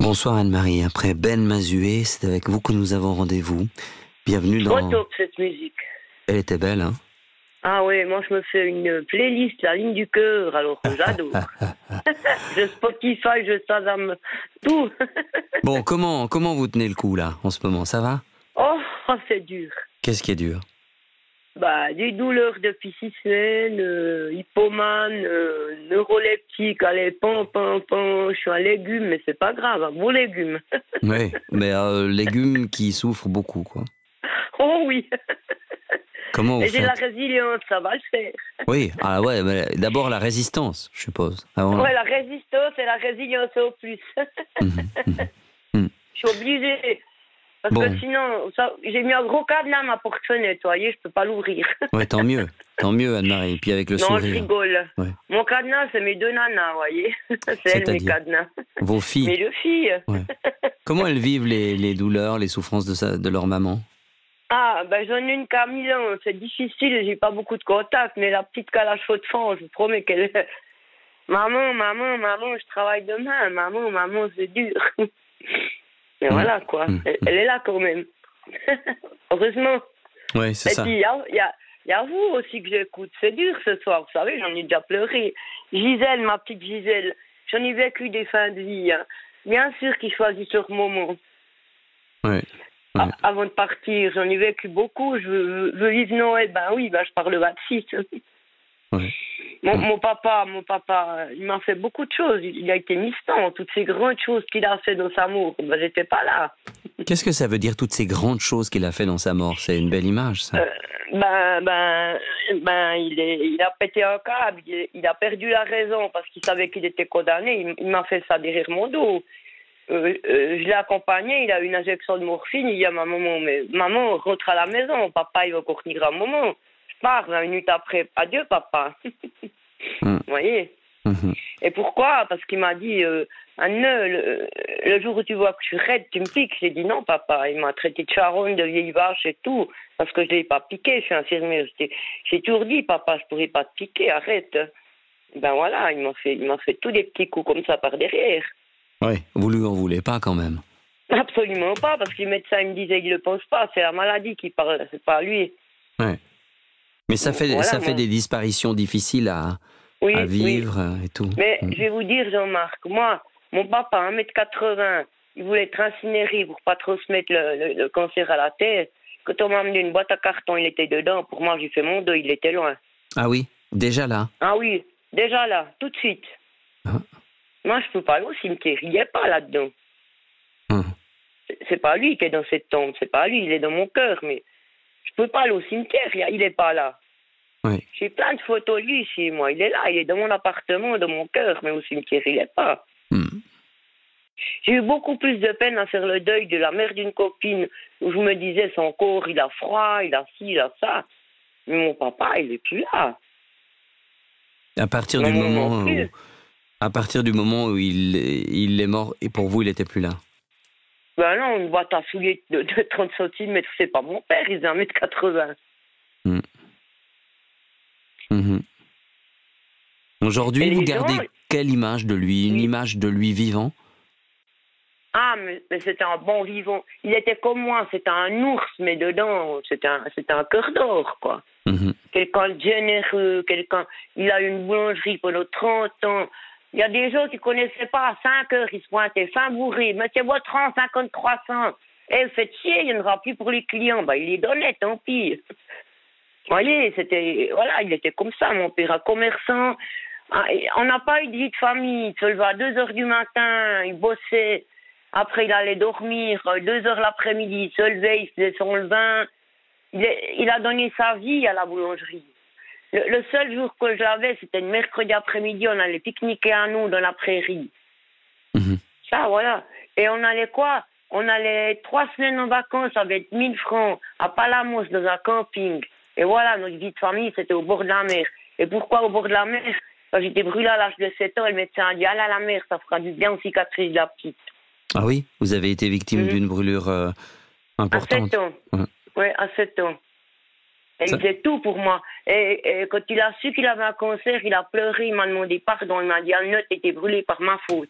Bonsoir Anne-Marie, après Ben Mazué, c'est avec vous que nous avons rendez-vous. Bienvenue dans... Trop top cette musique. Elle était belle, hein? Ah oui, moi je me fais une playlist, la ligne du cœur, alors j'adore. Je Spotify, je Shazam, tout. Bon, comment vous tenez le coup là, en ce moment, ça va? Oh, c'est dur. Qu'est-ce qui est dur? Bah, des douleurs depuis 6 semaines, hypomane, neuroleptique, allez, pan, je suis un légume, mais c'est pas grave, un bon légume. Oui, mais légumes qui souffrent beaucoup, quoi. Oh oui. Comment vous Et j'ai faites? la résilience, ça va le faire. Oui, ah ouais, mais d'abord la résistance, je suppose. Avant... Ouais, la résistance et la résilience au plus. Mhm. Je suis obligée. Parce Bon. que sinon, j'ai mis un gros cadenas à ma porte-fenêtre, vous voyez, je peux pas l'ouvrir. Ouais, tant mieux Anne-Marie, et puis avec le Non, sourire. je rigole. Ouais. Mon cadenas, c'est mes deux nanas, vous voyez. C'est elles, mes C'est-à-dire cadenas. Vos filles. Mes deux filles. Ouais. Comment elles vivent les douleurs, les souffrances de leur maman? Ah, ben j'en ai une qui a 1000 ans, c'est difficile, j'ai pas beaucoup de contact, mais la petite qui a la cheveux de fond, je vous promets qu'elle... Maman, je travaille demain, maman, c'est dur. Mais voilà, quoi. Elle est là quand même. Heureusement. Oui, c'est ça. Et puis, il y a vous aussi que j'écoute. C'est dur ce soir, vous savez, j'en ai déjà pleuré. Gisèle, ma petite Gisèle, j'en ai vécu des fins de vie. Hein. Bien sûr qu'ils choisissent leur moment. Oui. Avant de partir, j'en ai vécu beaucoup. Je veux vivre Noël, ben oui, je pars le 26. Oui. Mon papa, il m'a fait beaucoup de choses. Il a été mistant. Toutes ces grandes choses qu'il a fait dans sa mort, j'étais pas là. Qu'est-ce que ça veut dire, toutes ces grandes choses qu'il a fait dans sa mort? C'est une belle image, ça. Il a pété un câble. Il a perdu la raison parce qu'il savait qu'il était condamné. Il m'a fait ça derrière mon dos. Je l'ai accompagné. Il a eu une injection de morphine. Il dit à ma maman, mais maman, rentre à la maison. Papa, il va encore tenir un moment. Je pars 20 minutes après. Adieu, papa. Vous voyez? Et pourquoi? Parce qu'il m'a dit, Anne, le jour où tu vois que je suis raide, tu me piques. J'ai dit non, papa. Il m'a traité de charogne, de vieille vache et tout. Parce que je ne l'ai pas piqué, je suis infirmière. J'ai toujours dit, papa, je ne pourrais pas te piquer, arrête. Ben voilà, il m'a fait tous des petits coups comme ça par derrière. Oui, vous lui en voulez pas quand même? Absolument pas, parce que les médecins me disaient qu'ils ne le pensent pas. C'est la maladie qui parle, c'est pas lui. Oui. Mais ça fait des disparitions difficiles à vivre et tout. Mais je vais vous dire, Jean-Marc, moi, mon papa, 1m80, il voulait être incinéré pour pas transmettre le cancer à la tête. Quand on m'a amené une boîte à carton, il était dedans. Pour moi, j'ai fait mon deuil, il était loin. Ah oui? Déjà là? Ah oui, déjà là, tout de suite. Ah. Moi, je peux pas aller au cimetière, il n'y est pas là-dedans. C'est pas lui qui est dans cette tombe, c'est pas lui, il est dans mon cœur, mais je peux pas aller au cimetière, il est pas là. Oui. J'ai plein de photos de lui chez moi. Il est là, il est dans mon appartement, dans mon cœur, mais au cimetière, il n'est pas. J'ai eu beaucoup plus de peine à faire le deuil de la mère d'une copine où je me disais, son corps, il a froid, il a ci, il a ça. Mais mon papa, il n'est plus là. À partir du moment où il est mort, et pour vous, il n'était plus là? Ben non, une boîte à souliers de 30 cm, c'est pas mon père, il est 1m80. Aujourd'hui, vous gardez quelle image de lui? Une image de lui vivant? Ah, mais c'était un bon vivant. Il était comme moi, c'était un ours, mais dedans, c'était un cœur d'or, quoi. Quelqu'un de généreux, il a eu une boulangerie pendant 30 ans. Il y a des gens qui ne connaissaient pas, à 5 heures, ils se pointaient, fin bourré, mettez votre rang, 50, 300. Eh, faites chier, il n'y en aura plus pour les clients. Ben, il les donnait, tant pis. Vous voyez, il était comme ça, mon père, un commerçant. On n'a pas eu de vie de famille. Il se levait à 2 heures du matin, il bossait. Après, il allait dormir. 2 heures l'après-midi, il se levait, il faisait son levain. Il a donné sa vie à la boulangerie. Le seul jour que je l'avais, c'était le mercredi après-midi. On allait pique-niquer à nous dans la prairie. Ça, voilà. Et on allait quoi? On allait 3 semaines en vacances avec 1000 francs à Palamos dans un camping. Et voilà, notre vie de famille, c'était au bord de la mer. Et pourquoi au bord de la mer? Quand j'étais brûlée à l'âge de 7 ans, le médecin a dit, allez à la mer, ça fera du bien aux cicatrices de la petite. Ah oui? Vous avez été victime d'une brûlure importante? À 7 ans. Oui, à 7 ans. Et il faisait tout pour moi. Et quand il a su qu'il avait un cancer, il a pleuré, il m'a demandé pardon. Il m'a dit, Anne, t'étais brûlée par ma faute.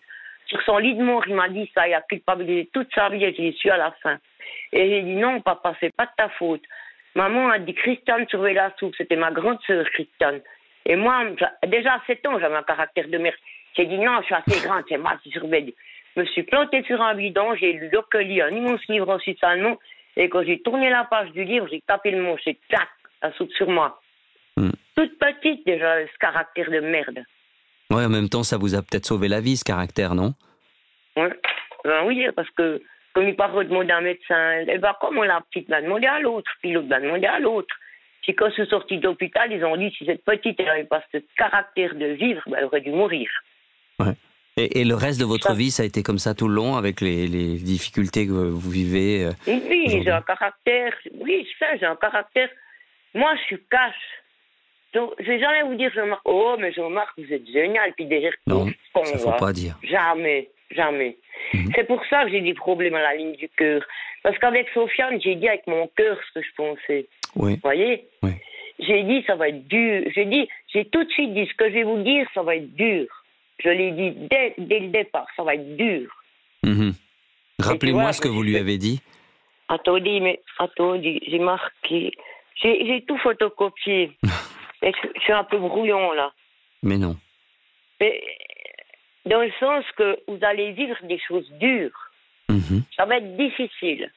sur son lit de mort, il m'a dit ça, il a culpabilisé toute sa vie et je l'ai su à la fin. Et j'ai dit non, papa, c'est pas de ta faute. Maman a dit Christiane surveille la soupe, c'était ma grande sœur Christiane. Et moi, déjà à 7 ans, j'avais un caractère de merde. J'ai dit non, je suis assez grande, c'est moi qui surveille. Je me suis plantée sur un bidon, j'ai lu Le Colis, un immense livre en suisse allemand, et quand j'ai tourné la page du livre, j'ai tapé le mot, j'ai tac, la soupe sur moi. Toute petite déjà, ce caractère de merde. Ouais, en même temps, ça vous a peut-être sauvé la vie, ce caractère, non? Ouais. Ben oui, parce que comme il part demander à un médecin, eh ben comment la petite m'a demandé à l'autre, puis l'autre m'a demandé à l'autre. Puis quand je suis sortie d'hôpital, ils ont dit si cette petite n'avait pas ce caractère de vivre, ben, elle aurait dû mourir. Ouais. Et le reste de votre vie, ça a été comme ça tout le long, avec les difficultés que vous vivez Oui, j'ai un caractère. Oui, j'ai un caractère. Moi, je suis cash. Donc, je vais jamais vous dire, Jean-Marc, oh, mais Jean-Marc, vous êtes génial, puis derrière, non, ça ne faut pas dire. Jamais, jamais. C'est pour ça que j'ai des problèmes à la ligne du cœur. Parce qu'avec Sofiane, j'ai dit avec mon cœur ce que je pensais. Oui. Vous voyez? Oui. J'ai dit, ça va être dur. J'ai tout de suite dit, ce que je vais vous dire, ça va être dur. Je l'ai dit dès le départ, ça va être dur. Rappelez-moi ce que vous lui avez dit. Attendez, j'ai marqué. J'ai tout photocopié. Je suis un peu brouillon, là. Mais non. Mais, dans le sens que vous allez vivre des choses dures. Ça va être difficile.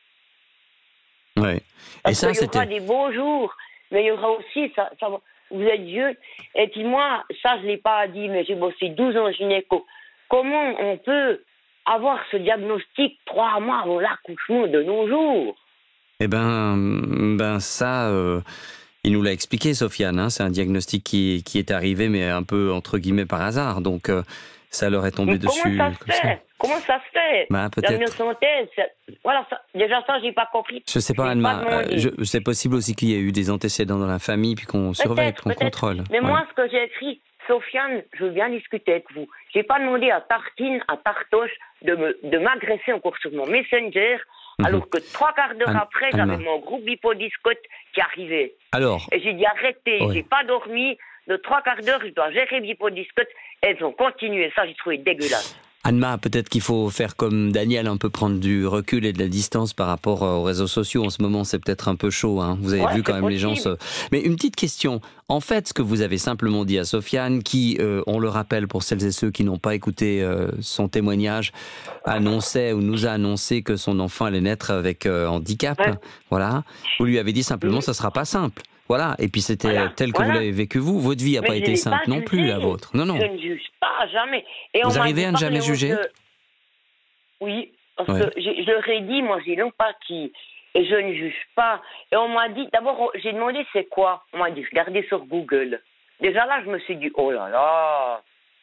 Ouais. Parce qu'il y aura des beaux jours, mais il y aura aussi, vous êtes vieux. Et puis moi, ça, je ne l'ai pas dit, mais j'ai bossé 12 ans gynéco. Comment on peut avoir ce diagnostic 3 mois avant l'accouchement de nos jours? Eh ben ça, il nous l'a expliqué, Sofiane. Hein, c'est un diagnostic qui est arrivé, mais un peu entre guillemets par hasard. Donc ça leur est tombé dessus. Comment ça se fait? Bah, peut-être. La synthèse, voilà, déjà ça, j'ai pas compris. Je sais pas, Anne-Ma. C'est possible aussi qu'il y ait eu des antécédents dans la famille, puis qu'on surveille, qu'on contrôle. Mais moi, ce que j'ai écrit, Sofiane, je veux bien discuter avec vous. J'ai pas demandé à Tartine, à Tartoche de m'agresser encore sur mon Messenger, alors que 3/4 d'heure après, j'avais mon groupe Bipodiscote qui arrivait. Alors. Et j'ai dit arrêtez, j'ai pas dormi. De 3/4 d'heure, je dois gérer Bipodiscote. Elles ont continué. Ça, j'ai trouvé dégueulasse. Anne-Ma, peut-être qu'il faut faire comme Daniel, un peu prendre du recul et de la distance par rapport aux réseaux sociaux. En ce moment, c'est peut-être un peu chaud. Hein. Vous avez vu quand même les gens se... Mais une petite question. En fait, ce que vous avez simplement dit à Sofiane, qui, on le rappelle pour celles et ceux qui n'ont pas écouté son témoignage, annonçait ou nous a annoncé que son enfant allait naître avec handicap. Ouais. Voilà. Vous lui avez dit simplement, ça sera pas simple. Voilà, et puis c'était tel que vous l'avez vécu vous. Votre vie n'a pas été simple non plus, la vôtre. Non, non. Je ne juge pas, jamais. Et vous arrivez à ne jamais juger? Oui, parce que je leur ai dit, moi j'ai l'empathie, et je ne juge pas. Et on m'a dit, d'abord j'ai demandé c'est quoi? On m'a dit, regardez sur Google. Déjà là, je me suis dit, oh là là.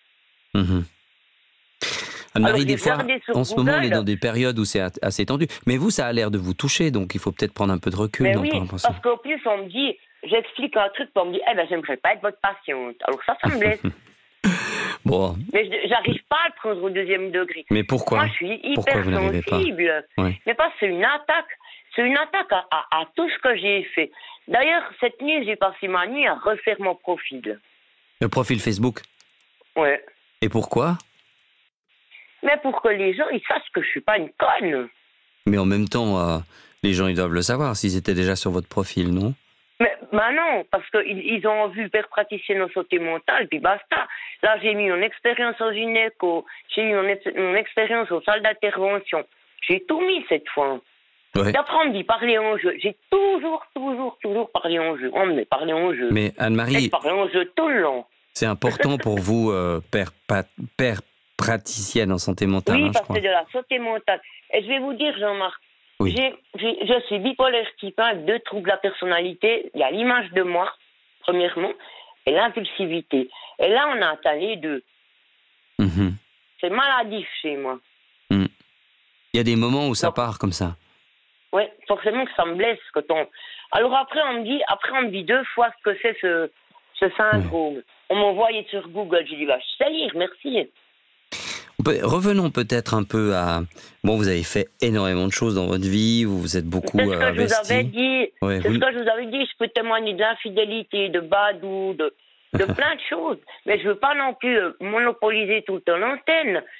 Anne-Marie, des fois, en ce moment, on est dans des périodes où c'est assez tendu. Mais vous, ça a l'air de vous toucher, donc il faut peut-être prendre un peu de recul. Mais oui, parce qu'au plus, on me dit, j'explique un truc, on me dit, eh ben, j'aimerais pas être votre patiente. Alors ça me blesse. Bon. Mais j'arrive pas à le prendre au 2e degré. Mais pourquoi? Moi, je suis hyper sensible. Mais parce que c'est une attaque. C'est une attaque à tout ce que j'ai fait. D'ailleurs, cette nuit, j'ai passé ma nuit à refaire mon profil. Le profil Facebook? Ouais. Et pourquoi? Mais pour que les gens, ils sachent que je suis pas une conne. Mais en même temps, les gens, ils doivent le savoir s'ils étaient déjà sur votre profil, non? Mais non, parce qu'ils ont vu père praticienne en santé mentale, puis basta. Là, j'ai mis mon expérience en gynéco, j'ai eu mon expérience aux salles d'intervention. J'ai tout mis cette fois. Ouais. D'après, on me dit parler en jeu. J'ai toujours parlé en jeu. On me parlé en jeu. Mais Anne-Marie... Je parlais en jeu tout le long. C'est important pour vous, père praticienne en santé mentale, oui, je crois. Oui, parce que c'est de la santé mentale. Et je vais vous dire, Jean-Marc, je suis bipolaire type 1 avec 2 troubles de la personnalité. Il y a l'image de moi, premièrement, et l'impulsivité. Et là, on a atteint les 2. C'est maladif chez moi. Il y a des moments où ça part comme ça. Oui, forcément que ça me blesse. Alors après, on me dit 2 fois ce que c'est ce syndrome. On m'a envoyé sur Google. J'ai dit, je sais lire, merci. Revenons peut-être un peu à... Bon, vous avez fait énormément de choses dans votre vie, vous vous êtes beaucoup investi. C'est ce que je vous avais dit. Ce que je vous avais dit. Je peux témoigner de l'infidélité, de badou, de plein de choses. Mais je veux pas non plus monopoliser tout le temps l'antenne.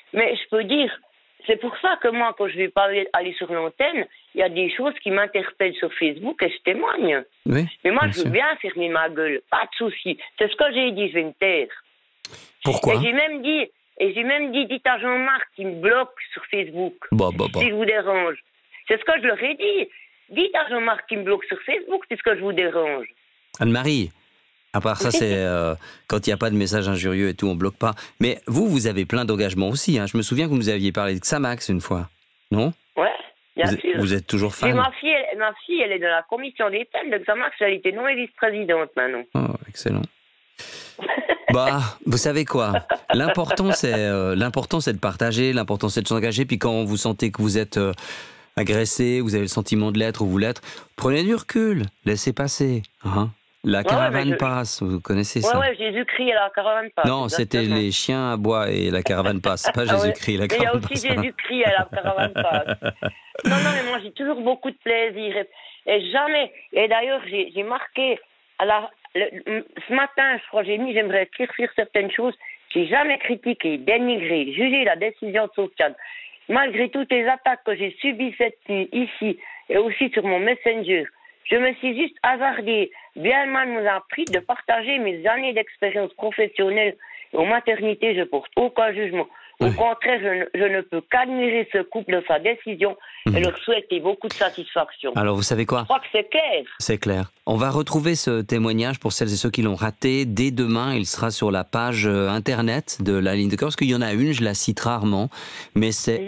Mais je peux dire, c'est pour ça que moi, quand je vais pas aller sur l'antenne, il y a des choses qui m'interpellent sur Facebook et je témoigne. Oui, mais moi, bien je veux sûr. bien fermer ma gueule, pas de souci. C'est ce que j'ai dit, je vais me taire. Pourquoi? Et j'ai même dit, dites à Jean-Marc qui me bloque sur Facebook, si je vous dérange. C'est ce que je leur ai dit. Dites à Jean-Marc qui me bloque sur Facebook, c'est ce que je vous dérange. Anne-Marie, à part ça, c'est quand il n'y a pas de messages injurieux et tout, on bloque pas. Mais vous avez plein d'engagements aussi. Hein. Je me souviens que vous nous aviez parlé de Xamax une fois, non? Ouais, bien sûr. Vous êtes toujours fan? Ma fille, elle est dans la commission des thèmes de Xamax. Elle était non vice-présidente maintenant. Oh, excellent. Bah, vous savez quoi? L'important, c'est de partager. L'important, c'est de s'engager. Puis quand vous sentez que vous êtes agressé, vous avez le sentiment de l'être ou vous l'êtes, prenez du recul, laissez passer. Hein? La caravane passe, vous connaissez ça? Ouais, Jésus-Christ et la caravane passe. Non, c'était les chiens à bois et la caravane passe, pas Jésus-Christ, la caravane passe. Il y a aussi Jésus-Christ et la caravane passe. Non, mais moi j'ai toujours beaucoup de plaisir. Et jamais, et d'ailleurs j'ai marqué, ce matin, je crois, j'aimerais écrire certaines choses, j'ai jamais critiqué, dénigré, jugé la décision de Sofiane. Malgré toutes les attaques que j'ai subies cette nuit, ici, et aussi sur mon Messenger, je me suis juste hasardée, bien mal nous a pris de partager mes années d'expérience professionnelle. Aux maternités, je porte aucun jugement. Au contraire, je ne peux qu'admirer ce couple de sa décision et leur souhaiter beaucoup de satisfaction. Alors, vous savez quoi? Je crois que c'est clair. C'est clair. On va retrouver ce témoignage pour celles et ceux qui l'ont raté. Dès demain, il sera sur la page internet de la ligne de cœur, parce qu'il y en a une, je la cite rarement, mais c'est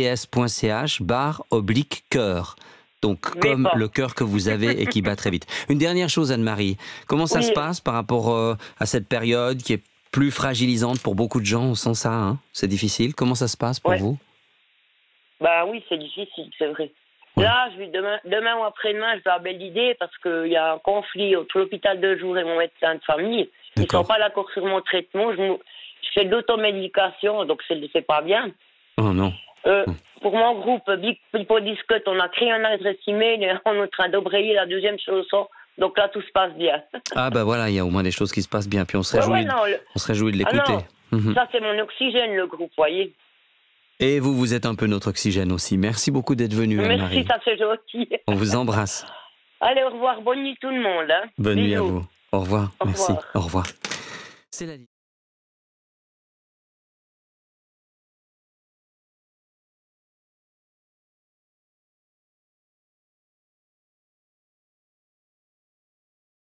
rts.ch/cœur. Donc, comme le cœur que vous avez et qui bat très vite. Une dernière chose, Anne-Marie. Comment ça se passe par rapport à cette période qui est plus fragilisante pour beaucoup de gens? On sent ça, hein? C'est difficile. Comment ça se passe pour vous? Bah oui, c'est difficile, c'est vrai. Ouais. Là, demain ou après-demain, je vais à Belle-Idée parce qu'il y a un conflit entre l'hôpital de jour et mon médecin de famille. Ils ne sont pas d'accord sur mon traitement. Je fais de l'automédication, donc c'est pas bien. Oh non. Pour mon groupe Big People Discut, on a créé un adresse email et on est en train d'obrayer la deuxième chanson. Donc là, tout se passe bien. Ah bah voilà, il y a au moins des choses qui se passent bien. Puis on se réjouit, on se réjouit de l'écouter. Ça, c'est mon oxygène, le groupe, voyez. Et vous êtes un peu notre oxygène aussi. Merci beaucoup d'être venu, Anne-Marie. Merci, ça c'est gentil. On vous embrasse. Allez, au revoir. Bonne nuit tout le monde. Hein. Bonne nuit à vous. Au revoir. Au Merci. revoir. Au revoir. C'est la